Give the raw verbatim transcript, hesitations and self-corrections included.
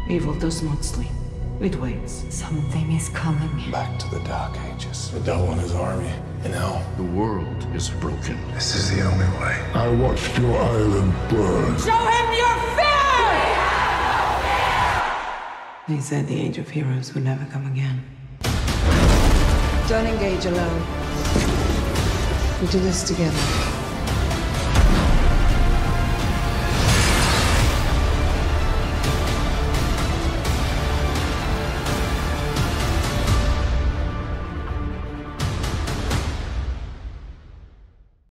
Evil does not sleep. It waits. Something is coming. Back to the Dark Ages. The devil and his army. And now, the world is broken. This is the only way. I watched your island burn. Show him your fear! They said the age of heroes would never come again. Don't engage alone. We do this together.